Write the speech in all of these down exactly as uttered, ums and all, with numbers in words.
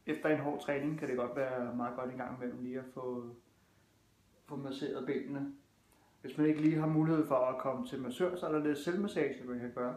efter en hård træning kan det godt være meget godt en gang imellem lige at få, få masseret benene. Hvis man ikke lige har mulighed for at komme til massør, så er der lidt selvmassage, man kan gøre.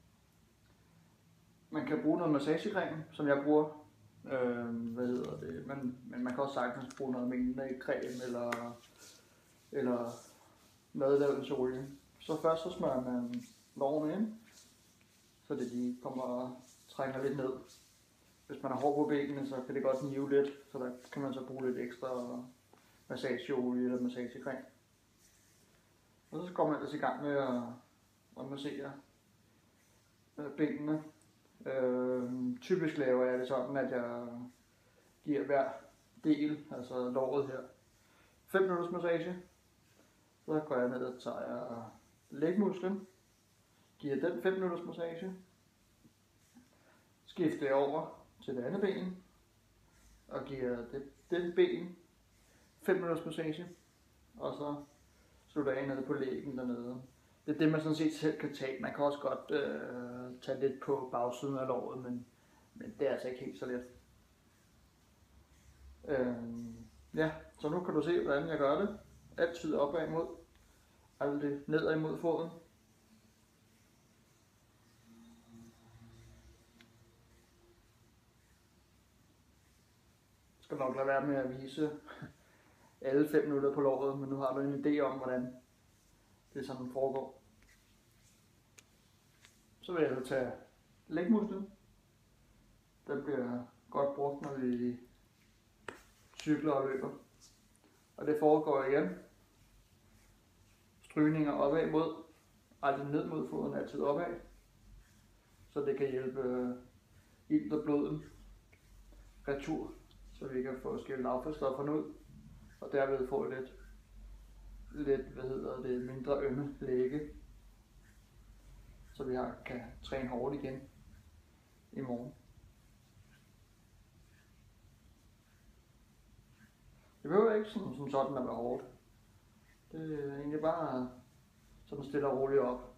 Man kan bruge noget massagecreme, som jeg bruger. Øh, hvad hedder det? Men, men man kan også sagtens bruge noget creme eller, eller madlavningsolie. Så først så smører man lårene ind, så det de kommer og trænger lidt ned. Hvis man har hår på benene, så kan det godt nive lidt, så der kan man så bruge lidt ekstra massageolie eller massagecreme. Og så går man ellers i gang med at, at massere benene. Øh, typisk laver jeg det sådan, at jeg giver hver del, altså låret her, fem minutters massage. Så går jeg ned og tager lægmusklen, giver den fem minutters massage. Skifter jeg over til det andet ben og giver det, det ben fem minutters massage. Og så slutter jeg ned på lægen dernede. Det er det, man sådan set selv kan tage. Man kan også godt øh, tage lidt på bagsiden af låret, men, men det er altså ikke helt så let. Øh, ja, så nu kan du se, hvordan jeg gør det. Altid opad imod, aldrig nedad imod foden. Jeg skal nok lade være med at vise alle fem minutter på låret, men nu har du en idé om, hvordan det sådan foregår. Så vil jeg så tage lægmusklen. Den bliver godt brugt, når vi cykler og løber. Og det foregår igen. Strygninger opad mod, aldrig ned mod foden, altid opad. Så det kan hjælpe ilt og blodet retur, så vi kan få skilt affaldsstofferne ud, og derved få lidt, lidt hvad hedder det, mindre ømme lægge, så vi har, kan træne hårdt igen i morgen. Det behøver ikke sådan, som sådan at være hårdt. Det er egentlig bare sådan stille og roligt op,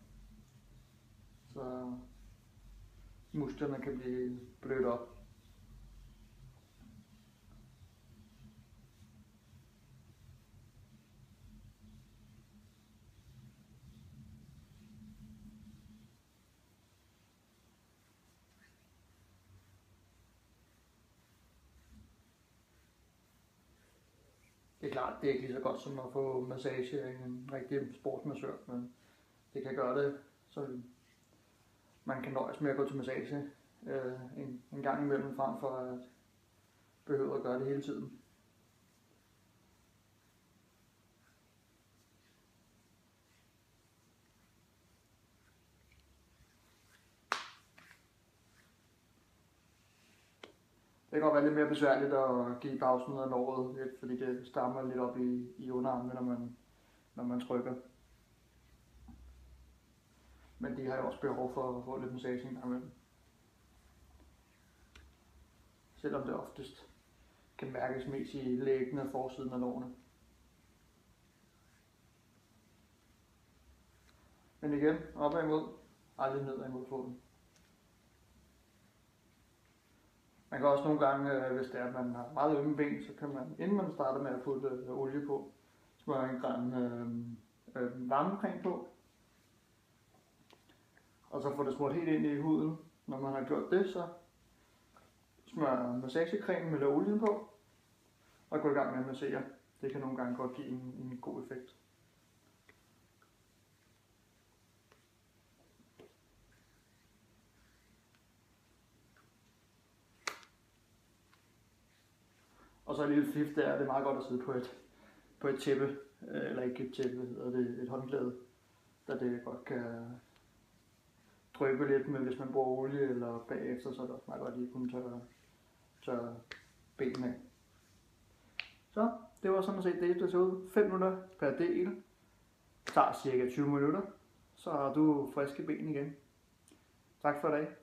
så musklerne kan blive blødt op. Det er klart, det er ikke lige så godt som at få massage af en rigtig sportsmassør, men det kan gøre det, så man kan nøjes med at gå til massage øh, en, en gang imellem, frem for at behøve at gøre det hele tiden. Det kan godt være lidt mere besværligt at give bagsiden af låret lidt, fordi det stammer lidt op i, i underarmene, når man, når man trykker. Men de har jo også behov for at få lidt massage en gang imellem. Selvom det oftest kan mærkes mest i læggene og forsiden af lårene. Men igen, opad imod, aldrig nedad imod foden. Man kan også nogle gange, hvis det er, at man har meget ømme ben, så kan man, inden man starter med at putte øh, olie på, smøre en gran øh, øh, varmecreme på. Og så få det smurt helt ind i huden. Når man har gjort det, så smør massagecremen eller olien på, og gå i gang med at massere. Det kan nogle gange godt give en, en god effekt. Og så en lille fif, der er det meget godt at sidde på et, på et tæppe, eller ikke et tæppe, hedder det, et håndklæde, der det godt kan dryppe lidt med, hvis man bruger olie, eller bagefter, så er det også meget godt lige at kunne tørre, tørre benene af. Så det var sådan set det, der så ud. fem minutter per del. Det tager cirka tyve minutter, så har du friske ben igen. Tak for i dag.